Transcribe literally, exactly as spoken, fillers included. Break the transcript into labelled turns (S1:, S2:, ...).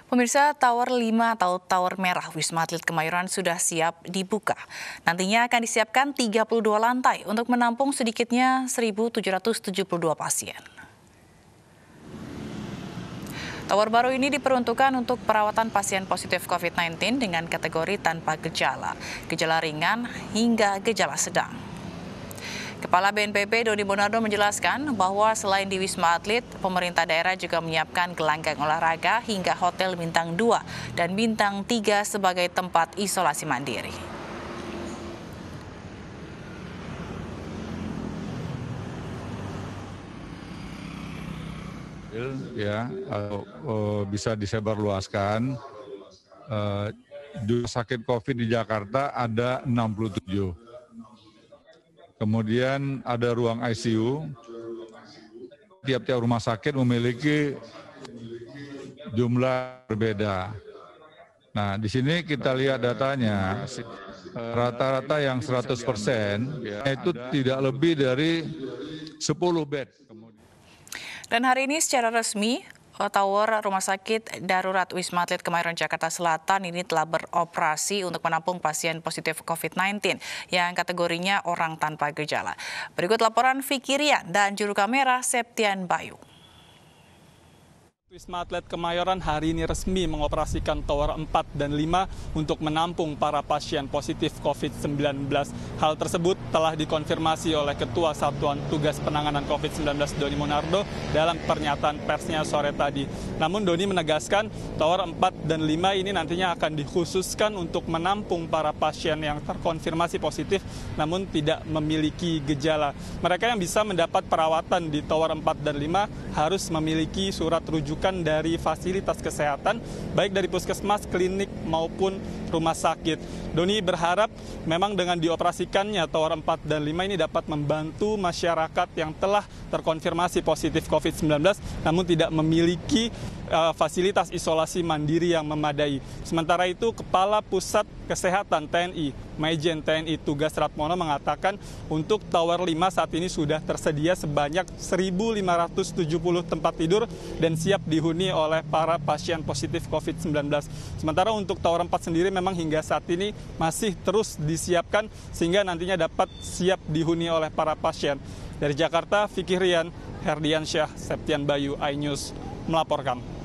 S1: Pemirsa, Tower lima atau Tower Merah Wisma Atlet Kemayoran sudah siap dibuka. Nantinya akan disiapkan tiga puluh dua lantai untuk menampung sedikitnya seribu tujuh ratus tujuh puluh dua pasien. Tower baru ini diperuntukkan untuk perawatan pasien positif COVID sembilan belas dengan kategori tanpa gejala, gejala ringan hingga gejala sedang. Kepala B N P B Doni Monardo menjelaskan bahwa selain di Wisma Atlet, pemerintah daerah juga menyiapkan gelanggang olahraga hingga hotel bintang dua dan bintang tiga sebagai tempat isolasi mandiri.
S2: Ya, uh, bisa disebarluaskan. Uh, di sakit COVID di Jakarta ada enam puluh tujuh. Kemudian ada ruang I C U. Tiap-tiap rumah sakit memiliki jumlah berbeda. Nah, di sini kita lihat datanya, rata-rata yang seratus persen itu tidak lebih dari sepuluh bed.
S1: Dan hari ini secara resmi, Tower Rumah Sakit Darurat Wisma Atlet Kemayoran Jakarta Selatan ini telah beroperasi untuk menampung pasien positif COVID sembilan belas yang kategorinya orang tanpa gejala. Berikut laporan Vicky Rian dan juru kamera Septian Bayu.
S3: Wisma Atlet Kemayoran hari ini resmi mengoperasikan Tower empat dan lima untuk menampung para pasien positif COVID sembilan belas. Hal tersebut telah dikonfirmasi oleh Ketua Satuan Tugas Penanganan COVID sembilan belas Doni Monardo dalam pernyataan persnya sore tadi. Namun Doni menegaskan Tower empat dan lima ini nantinya akan dikhususkan untuk menampung para pasien yang terkonfirmasi positif namun tidak memiliki gejala. Mereka yang bisa mendapat perawatan di Tower empat dan lima harus memiliki surat rujukan dari fasilitas kesehatan, baik dari puskesmas, klinik, maupun rumah sakit. Doni berharap memang dengan dioperasikannya Tower empat dan lima ini dapat membantu masyarakat yang telah terkonfirmasi positif COVID sembilan belas, namun tidak memiliki uh, fasilitas isolasi mandiri yang memadai. Sementara itu, Kepala Pusat Kesehatan T N I, Maijen T N I Tugas Ratmono mengatakan untuk Tower lima saat ini sudah tersedia sebanyak seribu lima ratus tujuh puluh tempat tidur dan siap dihuni oleh para pasien positif COVID sembilan belas. Sementara untuk Tower empat sendiri memang hingga saat ini masih terus disiapkan sehingga nantinya dapat siap dihuni oleh para pasien. Dari Jakarta, Vicky Rian, Herdiansyah, Septian Bayu, iNews melaporkan.